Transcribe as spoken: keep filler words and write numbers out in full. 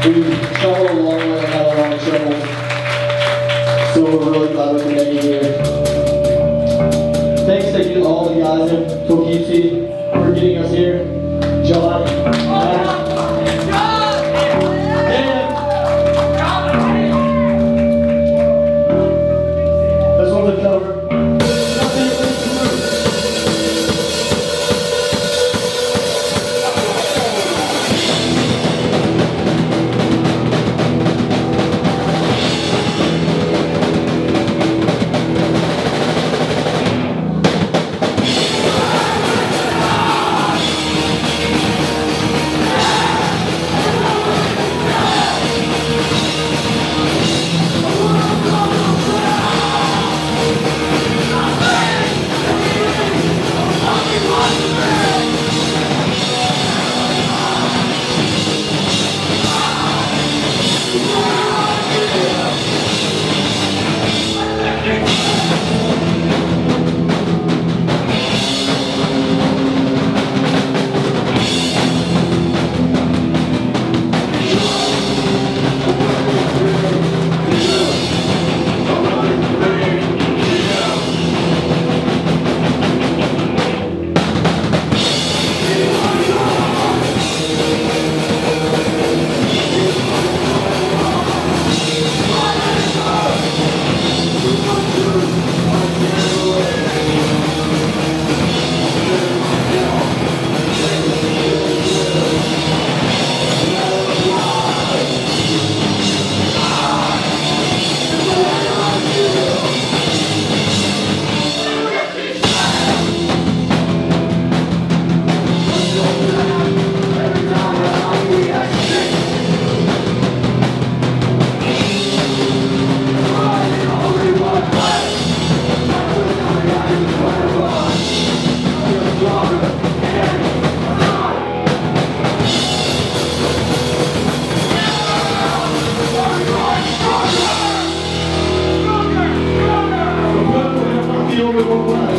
We've traveled a long way and had a long travel, so we're really glad we can make it here. Thanks to all the guys in Poughkeepsie for getting us here. John, Matt, this one's a cover. Over one.